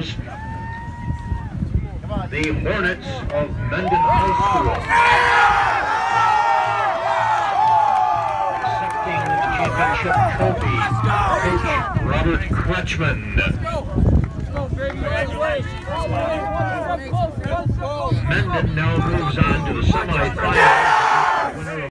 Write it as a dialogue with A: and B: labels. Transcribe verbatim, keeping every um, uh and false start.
A: is the Hornets of Mendon High School. Accepting the championship trophy, Coach Robert Kraymer. Mendon now